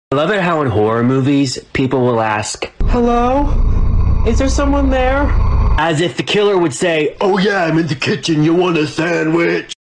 I love it how in horror movies, people will ask, Hello? Is there someone there? as if the killer would say, "Oh yeah, I'm in the kitchen, you want a sandwich?"